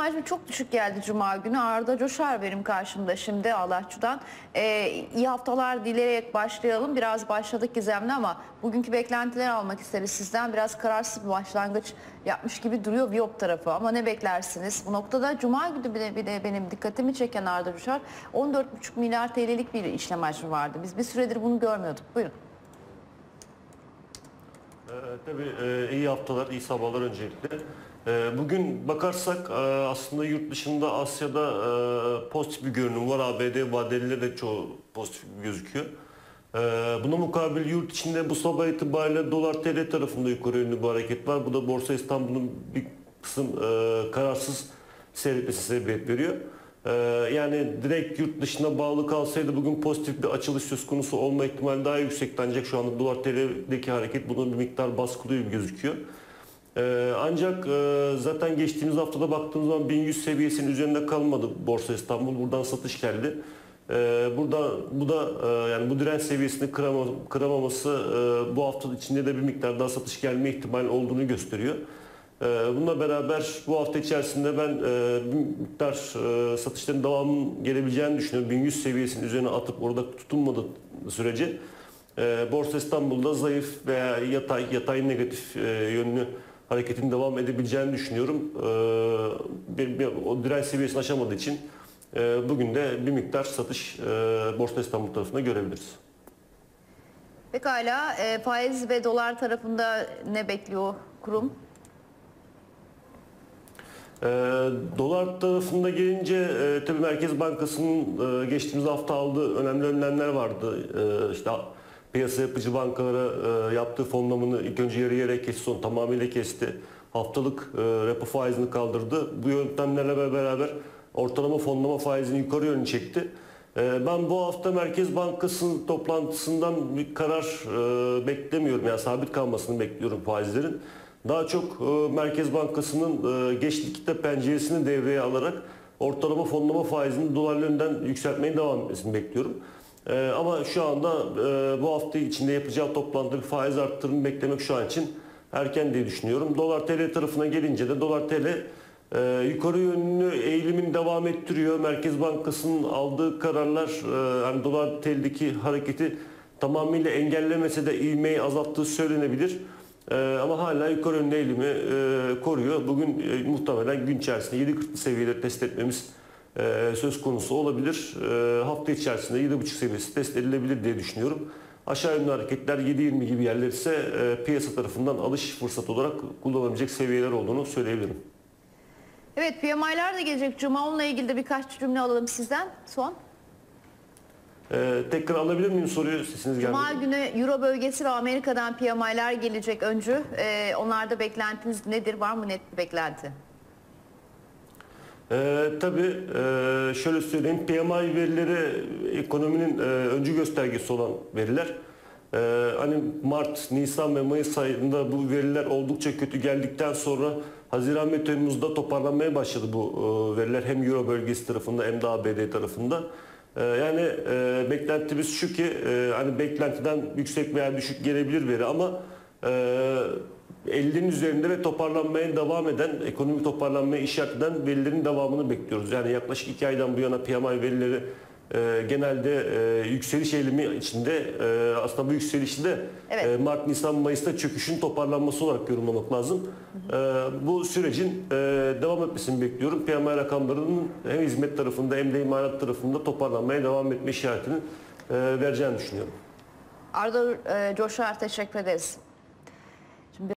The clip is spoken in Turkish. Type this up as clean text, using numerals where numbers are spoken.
hacmi çok düşük geldi Cuma günü. Arda Coşar benim karşımda şimdi Allahçu'dan. İyi haftalar dileyerek başlayalım. Biraz başladık Gizem'le ama bugünkü beklentileri almak isteriz sizden. Biraz kararsız bir başlangıç yapmış gibi duruyor Viyop tarafı ama ne beklersiniz? Bu noktada Cuma günü bir de benim dikkatimi çeken Arda Coşar 14,5 milyar TL'lik bir işlem hacmi vardı. Biz bir süredir bunu görmüyorduk. Buyurun. Tabii iyi haftalar, iyi sabahlar öncelikle. Bugün bakarsak aslında yurt dışında Asya'da pozitif bir görünüm var. ABD vadelileri de çoğu pozitif gözüküyor. Buna mukabil yurt içinde bu sabah itibariyle dolar TL tarafında yukarı yönlü bir hareket var. Bu da Borsa İstanbul'un bir kısım kararsız seyretmesi sebebiyet veriyor. Yani direkt yurt dışına bağlı kalsaydı bugün pozitif bir açılış söz konusu olma ihtimali daha yüksekti. Ancak şu anda dolar TL'deki hareket bunu bir miktar baskılıyor gibi gözüküyor. Ancak zaten geçtiğimiz haftada baktığımız zaman 1100 seviyesinin üzerinde kalmadı Borsa İstanbul. Buradan satış geldi. Bu da yani bu direnç seviyesini kıramaması bu hafta içinde de bir miktar daha satış gelme ihtimali olduğunu gösteriyor. Bununla beraber bu hafta içerisinde ben bir miktar satışların devamının gelebileceğini düşünüyorum. 1100 seviyesinin üzerine atıp orada tutunmadığı sürece Borsa İstanbul'da zayıf veya yatay negatif yönlü hareketin devam edebileceğini düşünüyorum. O direnç seviyesini aşamadığı için bugün de bir miktar satış Borsa İstanbul tarafında görebiliriz. Pekala, faiz ve dolar tarafında ne bekliyor kurum? Dolar tarafında gelince tabii Merkez Bankası'nın geçtiğimiz hafta aldığı önemli önlemler vardı. İşte piyasa yapıcı bankalara yaptığı fonlamanı ilk önce yarı yarıya kesti, sonra tamamıyla kesti. Haftalık repo faizini kaldırdı. Bu yöntemlerle beraber ortalama fonlama faizini yukarı yönlü çekti. Ben bu hafta Merkez Bankası'nın toplantısından bir karar beklemiyorum. Yani sabit kalmasını bekliyorum faizlerin. Daha çok Merkez Bankası'nın geç likitte penceresini devreye alarak ortalama fonlama faizini dolar yönünden yükseltmeye devam etmesini bekliyorum. Ama şu anda bu hafta içinde yapacağı toplantıda bir faiz arttırımını beklemek şu an için erken diye düşünüyorum. Dolar TL tarafına gelince de dolar TL yukarı yönlü eğilimin devam ettiriyor. Merkez Bankası'nın aldığı kararlar hani dolar TL'deki hareketi tamamıyla engellemese de ivmeyi azalttığı söylenebilir. Ama hala yukarı yönlü eğilimi koruyor. Bugün muhtemelen gün içerisinde 7.40 seviyeleri test etmemiz söz konusu olabilir. Hafta içerisinde 7.5 seviyesi test edilebilir diye düşünüyorum. Aşağı yönlü hareketler 7.20 gibi yerler ise piyasa tarafından alış fırsatı olarak kullanılabilecek seviyeler olduğunu söyleyebilirim. Evet, PMI'ler de gelecek Cuma. Onunla ilgili de birkaç cümle alalım sizden. Son. Tekrar alabilir miyim soruyu? Sesiniz gelmedi. Cuma günü Euro bölgesi ve Amerika'dan PMI'ler gelecek öncü. Onlarda beklentiniz nedir? Var mı net bir beklenti? Tabii şöyle söyleyeyim. PMI verileri ekonominin öncü göstergesi olan veriler. Hani Mart, Nisan ve Mayıs ayında bu veriler oldukça kötü geldikten sonra Haziran ve Temmuz'da toparlanmaya başladı bu veriler. Hem Euro bölgesi tarafında hem de ABD tarafında. Yani beklentimiz şu ki hani beklentiden yüksek veya düşük gelebilir veri ama 50'nin üzerinde ve toparlanmaya devam eden, ekonomik toparlanmaya işaret eden verilerin devamını bekliyoruz. Yani yaklaşık 2 aydan bu yana PMI verileri genelde yükseliş eğilimi içinde aslında bu yükselişi de evet, Mart, Nisan, Mayıs'ta çöküşün toparlanması olarak yorumlamak lazım. Bu sürecin devam etmesini bekliyorum. PMI rakamlarının hem hizmet tarafında hem de imalat tarafında toparlanmaya devam etme işaretini vereceğini düşünüyorum. Arda Coşar, teşekkür ederiz.